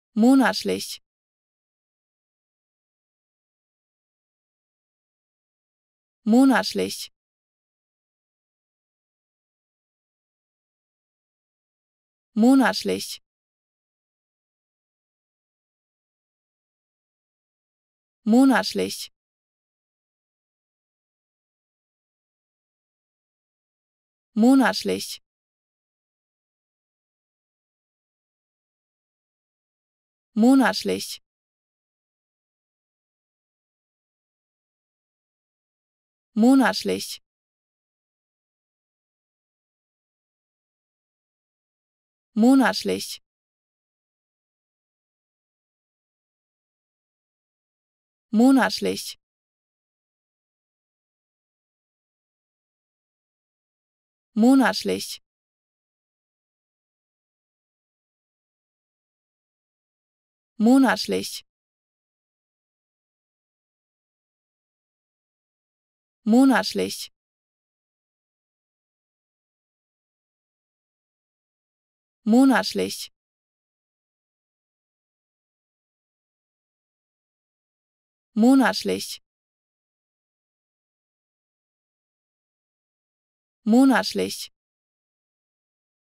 monatlich, monatlich, monatlich, monatlich, monatlich, monatlich, monatlich, monatlich, monatlich, monatlich, monatlich, monatlich, monatlich, monatlich, monatlich,